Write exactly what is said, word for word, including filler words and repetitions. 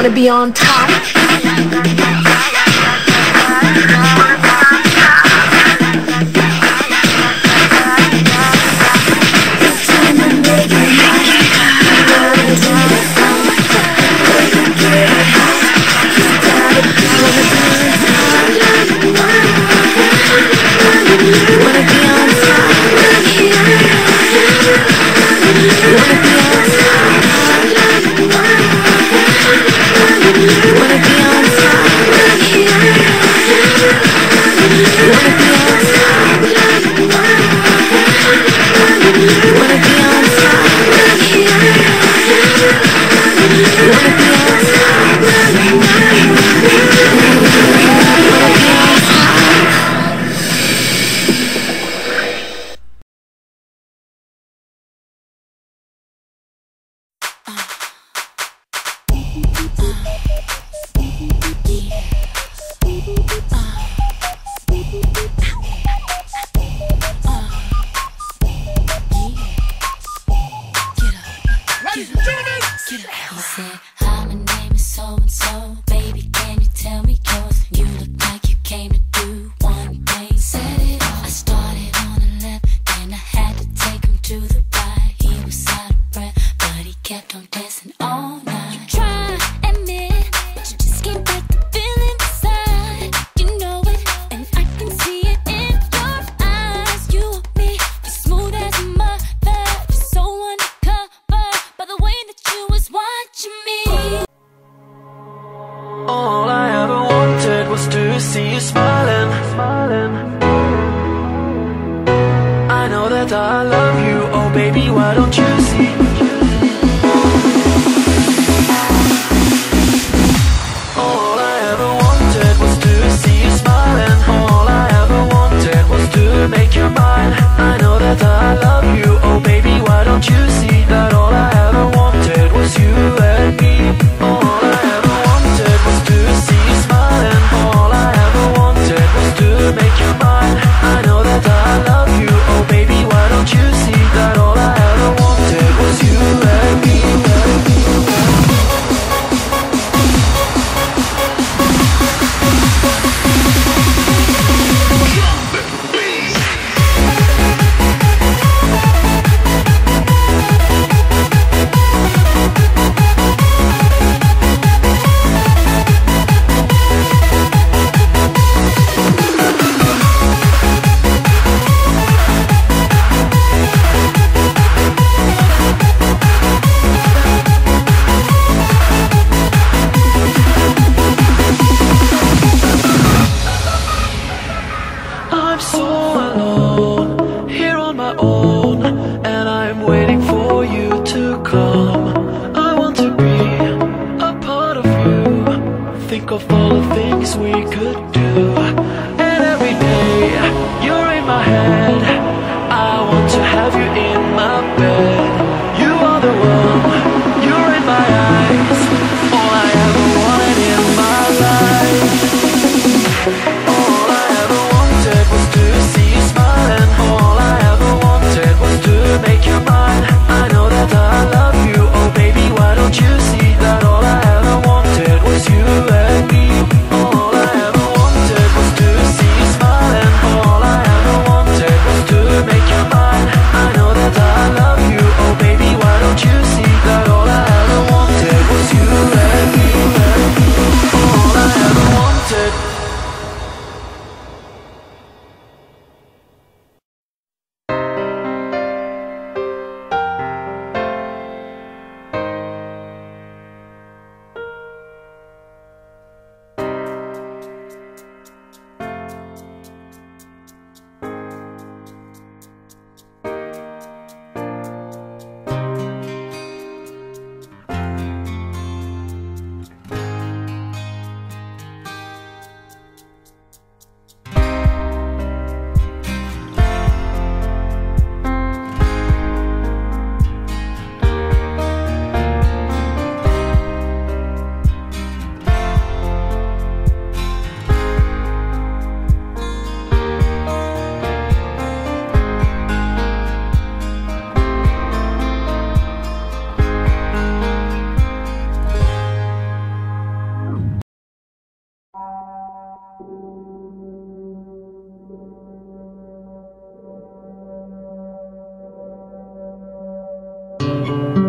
wanna be on top. All I ever wanted was to see you smiling, smiling. I know that I love you, oh baby, why don't you see? All I ever wanted was to see you smiling. All I ever wanted was to make you mine. I know that I love you, oh baby, why don't you see that all I ever wanted was you and me. All I ever wanted was to see you smiling. All I ever wanted was to make you mine. I know that I love you, oh baby, why don't you see that all I ever wanted was you and me. I'm so alone, here on my own, and I'm waiting for you to come. I want to be a part of you, think of all the things we could do. And every day, you're in my head, I want to have you in my bed. You are the one, you're in my eyes, all I ever wanted in my life. All I ever wanted was to see you smiling. All I ever wanted was to make you mine. I know that I love you, oh baby, why don't you see that all I ever wanted was you and me. All I ever wanted was to see you smiling. All I ever wanted was to make you mine. I know that I love you, oh baby, why don't you see that all I ever wanted was you and me. All I ever wanted. you.